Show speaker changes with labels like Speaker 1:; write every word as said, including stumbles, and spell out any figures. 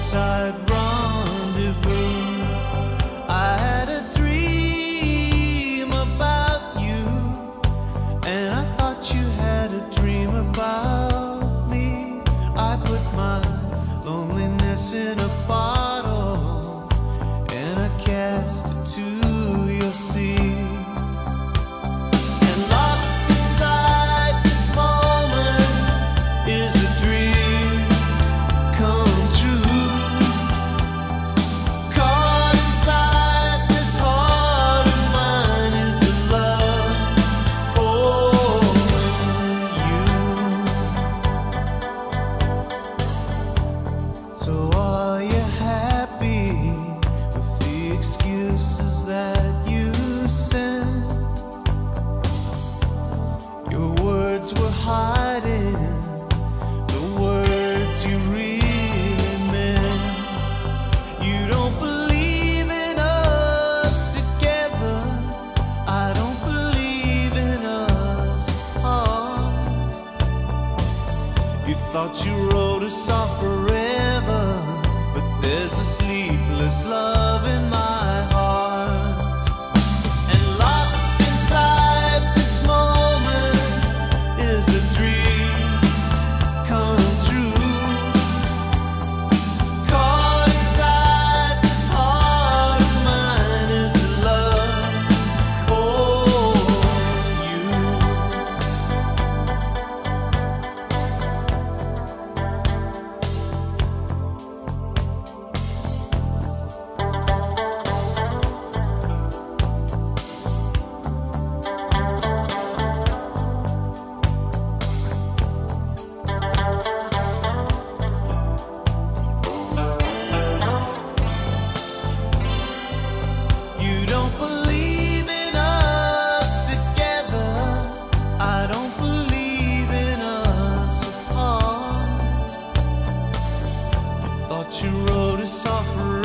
Speaker 1: roadside rendezvous. I had a dream about you, and I thought you had a dream about me. I put my loneliness in a bottle, and I cast it to your sea. And locked inside this moment is a dream come true. Caught inside this heart of mine is a love for you. So are you happy with the excuses that you sent? Your words were hiding the words you really meant. You don't believe in us together. I don't believe in us. Oh. You thought you wrote us off forever, but there's a sleepless love in my heart. And locked inside this moment is a dream come true. Caught inside this heart of mine is a love for you. You don't believe in us together. I don't believe in us apart. You thought you wrote us off forever.